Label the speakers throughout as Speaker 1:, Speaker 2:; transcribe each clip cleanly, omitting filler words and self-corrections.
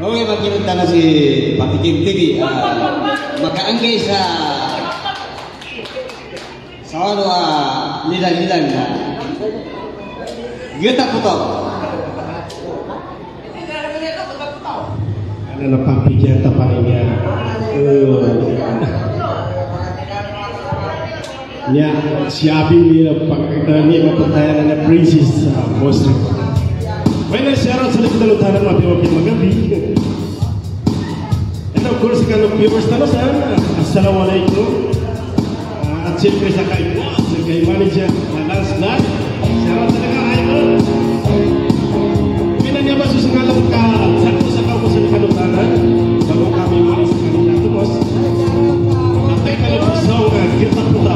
Speaker 1: Oke, makikita na si Pakikim TV. Makaanggay sa ano nilang Gita Puto.
Speaker 2: Ano na papigyan tapain niya. Niya, siyabi niya pagkita niya mapatayan na princess Muslim. May na-shoutout sa likod ng utanan mapimapin magabi. And of course, kanong viewers na sa Assalamualaikum. At siyempre sa kay boss, sa kay manager na Lance Black. Shoutout talaga kayo. Pinan niya ba susungalang ka sakto sa kaupo sa likod ng utanan? Bago kami mali sa kanila ito, boss. Atay ka lang sa Gita Puto.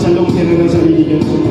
Speaker 2: sa long tira ng sarili ko.